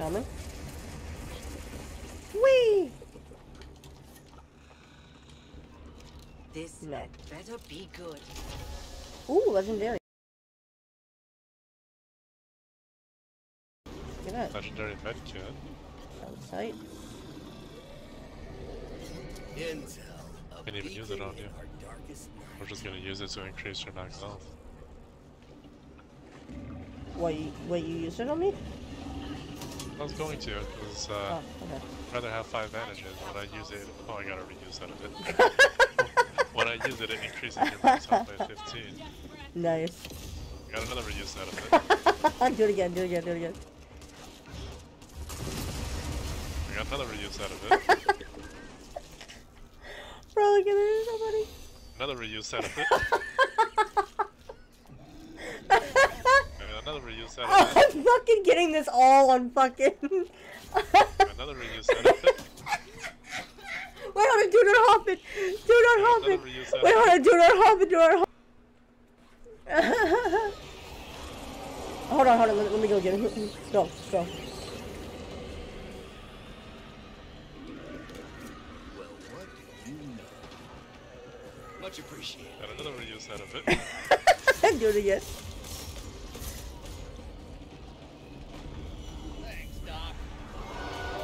coming. Whee! This No. better be good. Ooh, legendary. Look at that. Legendary medkit. That was tight. Can't even use it on you. We're just gonna use it to increase your max health. Wait, you used it on me? I was going to, because Okay. I'd rather have 5 bandages. When I use it, oh, I gotta reuse that a bit. When I use it, it increases your max health by 15. Nice. I got another reuse that of it. Do it again, do it again, do it again. I got another reuse out of it. Bro, look at this, somebody. Another reuse set of it. Another reuse set of it. I'm fucking getting this all on fucking. Another reuse set of it. Wait, hold on, do not hop it. Do not hop it. Wait, hold on, do not hop it, do not hop it. Hold on, let me go get him. Go. Much appreciated. Got another reuse out of it. Do it again. Thanks, Doc.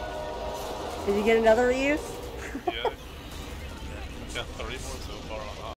Did you get another reuse? Yeah. Got 3 more so far on.